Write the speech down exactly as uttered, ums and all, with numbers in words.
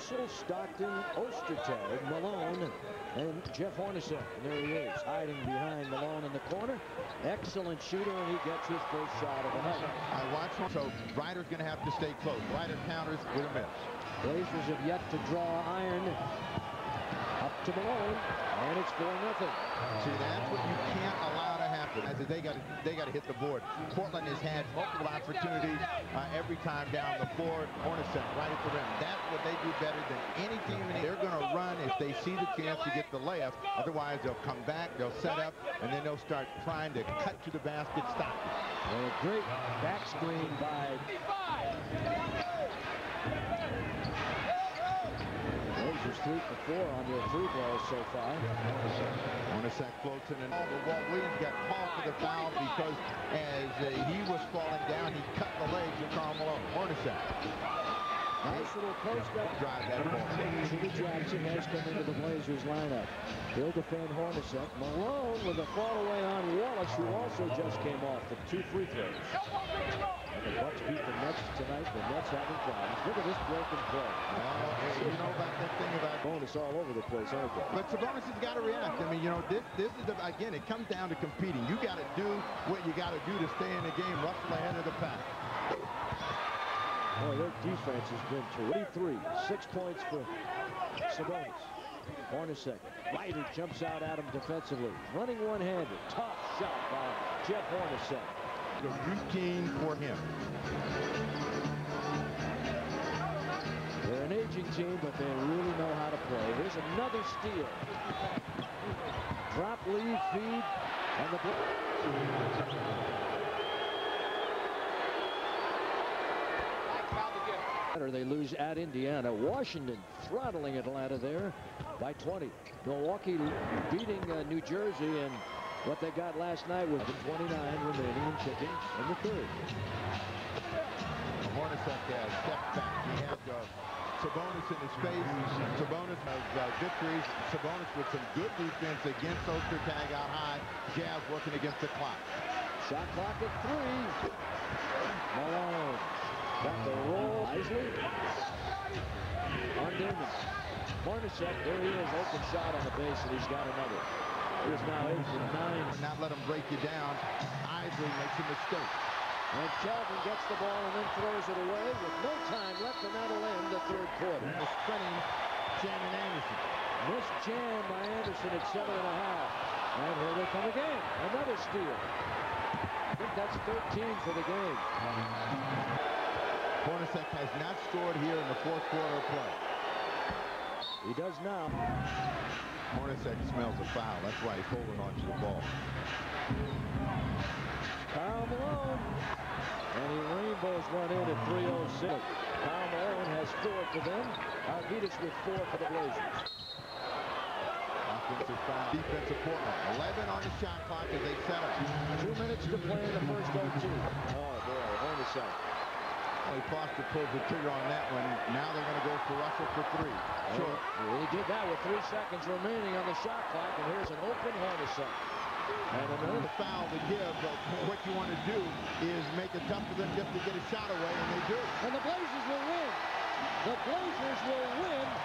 Russell, Stockton, Ostertag, Malone, and Jeff Hornacek. And there he is, hiding behind Malone in the corner. Excellent shooter, and he gets his first shot of the night. I watch him, so Ryder's going to have to stay close. Ryder counters with a miss. Blazers have yet to draw iron. Up to Malone, and it's four nothing. See, that's what you can't allow to happen. As they got to, they got to hit the board. Portland has had multiple opportunities uh, every time down the floor. Hornacek right at the rim. That's what they do better than any team. And they're going to run if they see the chance to get the layup. Otherwise, they'll come back, they'll set up, and then they'll start trying to cut to the basket, stop it. And a great back screen by Blazers three for four on their free throws so far. Hornacek floats in and all, but Walt Williams got called for the foul because as uh, he was falling down, he cut the legs of Karl Malone. Hornacek. Nice little post up drive that ball. Jimmy Jackson has come into the Blazers lineup. He'll defend Hornacek. Malone with a fall away on Wallace, who also just came off the two free throws. And the Bucks beat the Nets tonight. The Nets having problems. Look at this broken play. Well, you know about that thing about bonus all over the place, aren't they? But Sabonis has got to react. I mean, you know, this this is the, again, it comes down to competing. You got to do what you got to do to stay in the game. Russell ahead of the pack. Boy, their defense has been twenty-three. Six points for Sabonis. Hornacek. Ryder jumps out at him defensively. Running one-handed. Tough shot by Jeff Hornacek. The routine for him. They're an aging team, but they really know how to play. Here's another steal. Drop, lead, feed, and the They lose at Indiana. Washington throttling Atlanta there by twenty. Milwaukee beating uh, New Jersey, and what they got last night was the twenty-nine remaining in chicken in the third. Hornacek has stepped back. He had uh, Sabonis in his face. Sabonis has uh, victories. Sabonis with some good defense against Ostertag out high. Jazz working against the clock. Shot clock at three. Malone. Got the roll. Isley. On Damon. Hornacek, there he is. Open shot on the base, and he's got another. It is now eight for nine. Not let him break you down. Isley makes a mistake. And Calvin gets the ball and then throws it away with no time left, and that'll end the third quarter. And the spinning Shannon Anderson. Missed jam by Anderson at seven and a half. And here they come again. Another steal. I think that's thirteen for the game. Hornacek has not scored here in the fourth quarter of play. He does now. Hornacek smells a foul. That's why he's holding on to the ball. Karl Malone. And he rainbows one in at three oh six. Karl Malone has four for them. Arvidas with four for the Blazers. Offensive foul. Defensive Portland. eleven on the shot clock as they set up. Two minutes to play in the first oh two. Oh, boy. Hornacek. Well, Foster pulls the trigger on that one. Now they're going to go for Russell for three. Short. Well, he did that with three seconds remaining on the shot clock, and here's an open Hornacek. And another foul to give, but what you want to do is make it tough for them just to get a shot away, and they do. And the Blazers will win. The Blazers will win.